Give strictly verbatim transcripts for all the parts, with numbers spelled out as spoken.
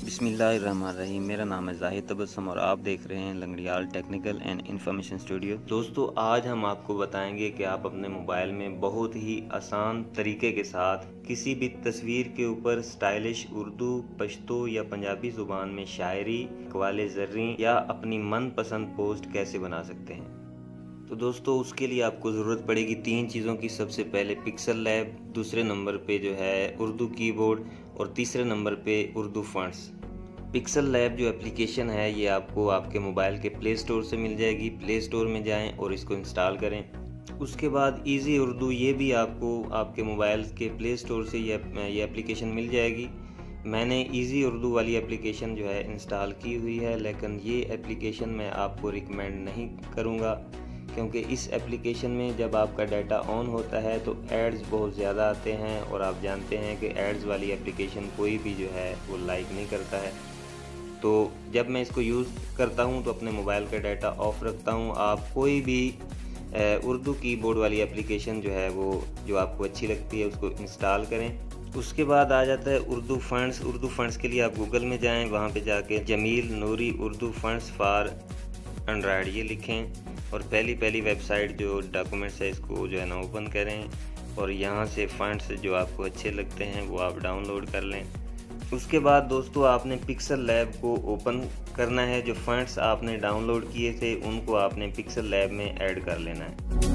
बिस्मिल्लाहिर्रहमानिर्रहीम। मेरा नाम है जाहिद तबस्सुम और आप देख रहे हैं Langdiyal technical and information studio. दोस्तों, आज हम आपको बताएंगे कि आप अपने मोबाइल में बहुत ही आसान तरीके के साथ किसी भी तस्वीर के ऊपर स्टाइलिश उर्दू, पश्तो या पंजाबी ज़ुबान में शायरी, कवाले ज़र्री या अपनी मनपसंद पोस्ट कैसे बना सकते हैं। तो दोस्तों, उसके लिए आपको ज़रूरत पड़ेगी तीन चीज़ों की। सबसे पहले पिक्सल लैब, दूसरे नंबर पे जो है उर्दू कीबोर्ड और तीसरे नंबर पे उर्दू फ़ॉन्ट्स। पिक्सल लैब जो एप्लीकेशन है ये आपको आपके मोबाइल के प्ले स्टोर से मिल जाएगी। प्ले स्टोर में जाएं और इसको इंस्टॉल करें। उसके बाद इजी उर्दू, ये भी आपको आपके मोबाइल के प्ले स्टोर से ये ये एप्लीकेशन मिल जाएगी। मैंने इजी उर्दू वाली एप्लीकेशन जो है इंस्टॉल की हुई है, लेकिन ये एप्लीकेशन मैं आपको रिकमेंड नहीं करूँगा क्योंकि इस एप्लीकेशन में जब आपका डाटा ऑन होता है तो एड्स बहुत ज़्यादा आते हैं और आप जानते हैं कि एड्स वाली एप्लीकेशन कोई भी जो है वो लाइक नहीं करता है। तो जब मैं इसको यूज़ करता हूं तो अपने मोबाइल का डाटा ऑफ रखता हूं। आप कोई भी उर्दू कीबोर्ड वाली एप्लीकेशन जो है वो जो आपको अच्छी लगती है उसको इंस्टॉल करें। उसके बाद आ जाता है उर्दू फ़ॉन्ट्स। उर्दू फ़ॉन्ट्स के लिए आप गूगल में जाएँ, वहाँ पर जाके Jameel Noori Urdu fonts for Android ये लिखें और पहली पहली वेबसाइट जो डॉक्यूमेंट्स है इसको जो है ना ओपन करें और यहाँ से फ़ॉन्ट्स जो आपको अच्छे लगते हैं वो आप डाउनलोड कर लें। उसके बाद दोस्तों, आपने पिक्सल लैब को ओपन करना है। जो फ़ॉन्ट्स आपने डाउनलोड किए थे उनको आपने पिक्सल लैब में ऐड कर लेना है।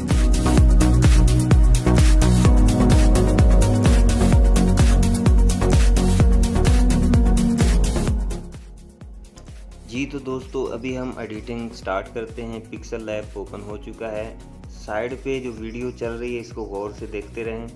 जी तो दोस्तों, अभी हम एडिटिंग स्टार्ट करते हैं। पिक्सल लैब ओपन हो चुका है। साइड पे जो वीडियो चल रही है इसको गौर से देखते रहें।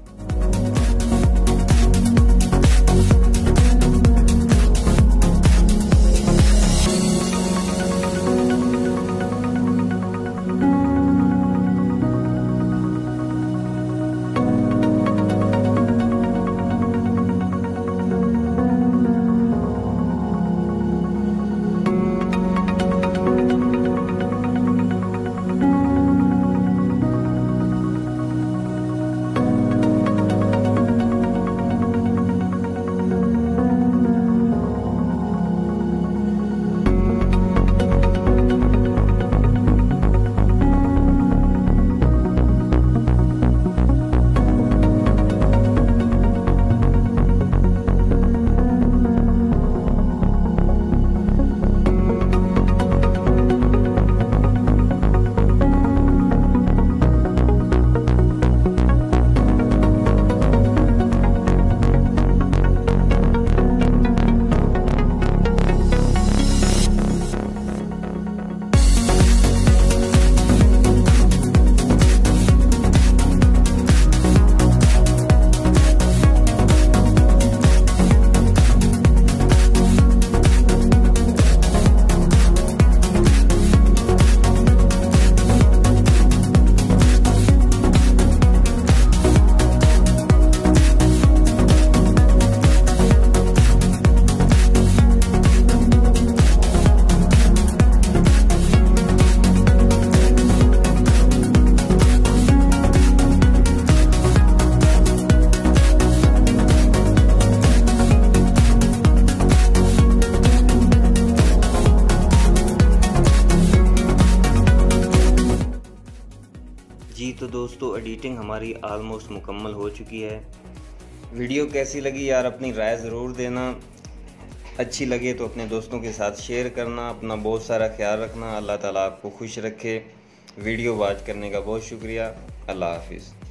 जी तो दोस्तों, एडिटिंग हमारी आलमोस्ट मुकम्मल हो चुकी है। वीडियो कैसी लगी यार, अपनी राय ज़रूर देना। अच्छी लगे तो अपने दोस्तों के साथ शेयर करना। अपना बहुत सारा ख्याल रखना। अल्लाह ताला आपको खुश रखे। वीडियो वॉच करने का बहुत शुक्रिया। अल्लाह हाफिज़।